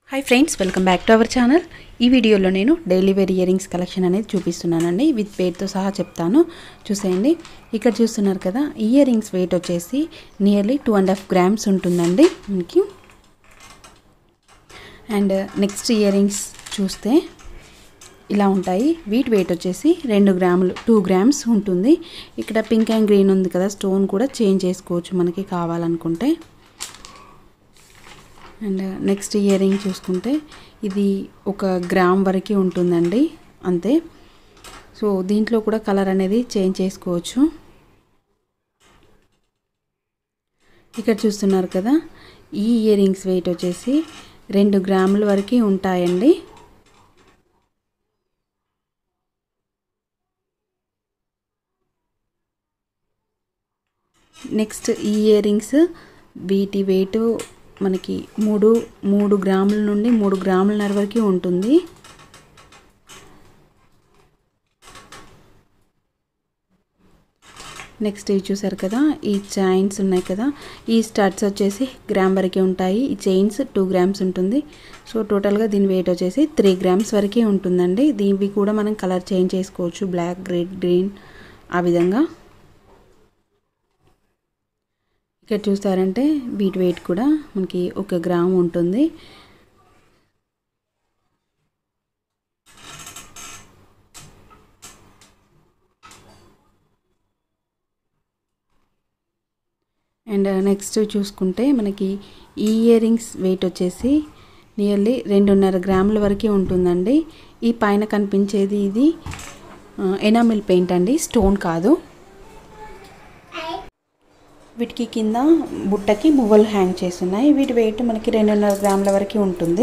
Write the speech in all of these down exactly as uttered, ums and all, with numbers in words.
High friends welcome back to our channel. ఈ వీడియోలో నేను డైలీ వేర్ ఇయరింగ్స్ కలెక్షన్ అనేది చూపిస్తున్నానండి విత్ వెయిట్ తో సహా చెప్తాను చూసేయండి। ఇక్కడ చూస్తున్నారు కదా ఇయరింగ్స్ వెయిట్ వచ్చేసి nearly two and half grams ఉంటుందండి మనకి। అండ్ నెక్స్ట్ ఇయరింగ్స్ చూస్తే ఇలా ఉంటాయి। వీట్ వెయిట్ వచ్చేసి రెండు గ్రాములు టూ గ్రామ్స్ ఉంటుంది। ఇక్కడ పింక్ అండ్ గ్రీన్ ఉంది కదా స్టోన్ కూడా చేంజ్ చేసుకోవచ్చు మనకి కావాలనుకుంటే। అండ్ నెక్స్ట్ ఇయరింగ్ చూసుకుంటే ఇది ఒక గ్రామ్ వరకు ఉంటుందండి అంతే। సో దీంట్లో కూడా కలర్ అనేది చేంజ్ చేసుకోవచ్చు। ఇక్కడ చూస్తున్నారు కదా ఈ ఇయరింగ్స్ వెయిట్ వచ్చేసి రెండు గ్రాముల వరకు ఉంటాయండి। నెక్స్ట్ ఈ ఇయరింగ్స్ వీటి వెయిట్ మనకి మూడు మూడు గ్రాముల నుండి మూడు గ్రాములన్నర వరకు ఉంటుంది। నెక్స్ట్ ఇవి చూసారు కదా ఈ చైన్స్ ఉన్నాయి కదా ఈ స్టడ్స్ వచ్చేసి గ్రామ్ వరకు ఉంటాయి। ఈ చైన్స్ టూ గ్రామ్స్ ఉంటుంది। సో టోటల్గా దీని వెయిట్ వచ్చేసి త్రీ గ్రామ్స్ వరకే ఉంటుందండి। దీనివి కూడా మనం కలర్ చేంజ్ చేసుకోవచ్చు బ్లాక్ రెడ్ గ్రీన్ ఆ విధంగా। ఇక్కడ చూస్తారంటే వీటి వెయిట్ కూడా మనకి ఒక గ్రామ్ ఉంటుంది। అండ్ నెక్స్ట్ చూసుకుంటే మనకి ఈ ఇయరింగ్స్ వెయిట్ వచ్చేసి నియర్లీ రెండున్నర గ్రాముల వరకు ఉంటుందండి। ఈ పైన కనిపించేది ఇది ఎనామిల్ పెయింట్ అండి స్టోన్ కాదు। వీటికి కింద బుట్టకి మువ్వలు హ్యాంగ్ చేసి ఉన్నాయి। వీటి వెయిట్ మనకి రెండున్నర గ్రాముల వరకు ఉంటుంది।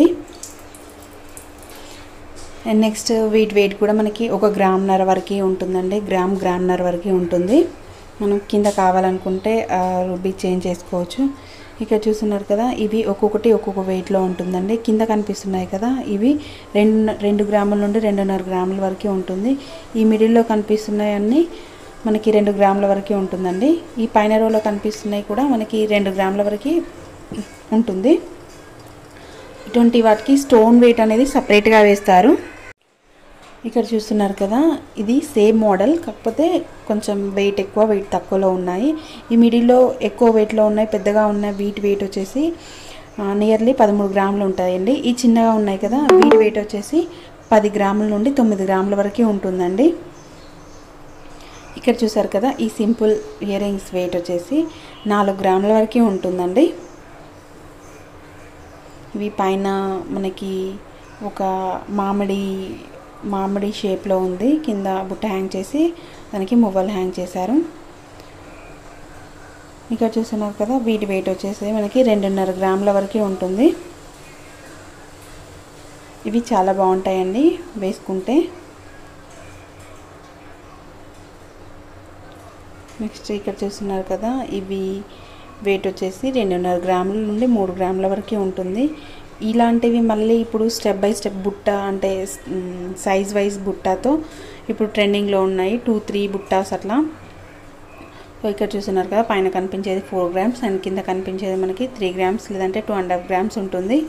అండ్ నెక్స్ట్ వీటి వెయిట్ కూడా మనకి ఒక గ్రామ్న్నర వరకు ఉంటుందండి। గ్రామ్ గ్రామ్న్నర వరకు ఉంటుంది। మనం కింద కావాలనుకుంటే రుబ్బి చేంజ్ చేసుకోవచ్చు। ఇక్కడ చూస్తున్నారు కదా ఇవి ఒక్కొక్కటి ఒక్కొక్క వెయిట్లో ఉంటుందండి। కింద కనిపిస్తున్నాయి కదా ఇవి రెండు రెండు గ్రాముల నుండి రెండున్నర గ్రాముల వరకు ఉంటుంది। ఈ మిడిల్లో కనిపిస్తున్నాయి అన్నీ మనకి రెండు గ్రాముల వరకు ఉంటుందండి। ఈ పైన రోలో కనిపిస్తున్నాయి కూడా మనకి రెండు గ్రాముల వరకు ఉంటుంది। ఇటువంటి వాటికి స్టోన్ వెయిట్ అనేది సపరేట్గా వేస్తారు। ఇక్కడ చూస్తున్నారు కదా ఇది సేమ్ మోడల్ కాకపోతే కొంచెం వెయిట్ ఎక్కువ వెయిట్ తక్కువలో ఉన్నాయి। ఈ మిడిల్లో ఎక్కువ వెయిట్లో ఉన్నాయి పెద్దగా ఉన్నాయి వీటి వెయిట్ వచ్చేసి నియర్లీ పదమూడు గ్రాములు ఉంటాయండి। ఈ చిన్నగా ఉన్నాయి కదా వీటి వెయిట్ వచ్చేసి పది గ్రాముల నుండి తొమ్మిది గ్రాముల వరకు ఉంటుందండి। ఇక్కడ చూసారు కదా ఈ సింపుల్ ఇయరింగ్స్ వెయిట్ వచ్చేసి నాలుగు గ్రాముల వరకు ఉంటుందండి। ఇవి పైన మనకి ఒక మామిడి మామిడి షేప్లో ఉంది కింద బుట్ట హ్యాంగ్ చేసి దానికి మువ్వలు హ్యాంగ్ చేశారు। ఇక్కడ చూస్తున్నారు కదా వీటి వెయిట్ వచ్చేసి మనకి రెండున్నర గ్రాముల వరకు ఉంటుంది। ఇవి చాలా బాగుంటాయండి వేసుకుంటే। నెక్స్ట్ ఇక్కడ చూస్తున్నారు కదా ఇవి వెయిట్ వచ్చేసి రెండున్నర గ్రాముల నుండి మూడు గ్రాముల వరకు ఉంటుంది। ఇలాంటివి మళ్ళీ ఇప్పుడు స్టెప్ బై స్టెప్ బుట్ట అంటే సైజ్ వైజ్ బుట్టతో ఇప్పుడు ట్రెండింగ్లో ఉన్నాయి టూ త్రీ బుట్టాస్ అట్లా। సో ఇక్కడ చూస్తున్నారు కదా పైన కనిపించేది ఫోర్ గ్రామ్స్ అండ్ కింద కనిపించేది మనకి త్రీ గ్రామ్స్ లేదంటే టూ అండ్ హాఫ్ గ్రామ్స్ ఉంటుంది।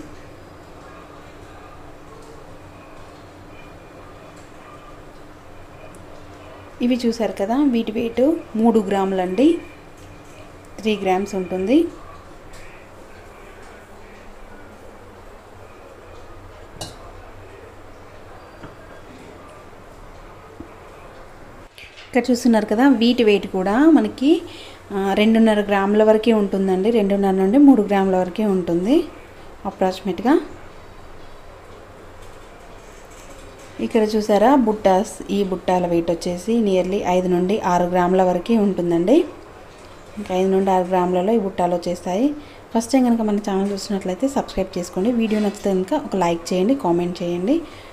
ఇవి చూసారు కదా వీటి వెయిట్ మూడు గ్రాములు అండి త్రీ గ్రామ్స్ ఉంటుంది। ఇక్కడ చూస్తున్నారు కదా వీటి వెయిట్ కూడా మనకి రెండున్నర గ్రాముల వరకే ఉంటుందండి। రెండున్నర నుండి మూడు గ్రాముల వరకే ఉంటుంది అప్రాక్సిమేట్గా। ఇక్కడ చూసారా బుట్టాస్ ఈ బుట్టాల వెయిట్ వచ్చేసి నియర్లీ ఐదు నుండి ఆరు గ్రాముల వరకు ఉంటుందండి। ఇంకా ఐదు నుండి ఆరు గ్రాములలో ఈ బుట్టాలు వచ్చేస్తాయి। ఫస్ట్ టైం కనుక మన ఛానల్ చూసినట్లయితే సబ్స్క్రైబ్ చేసుకోండి। వీడియో నచ్చితే కనుక ఒక లైక్ చేయండి కామెంట్ చేయండి।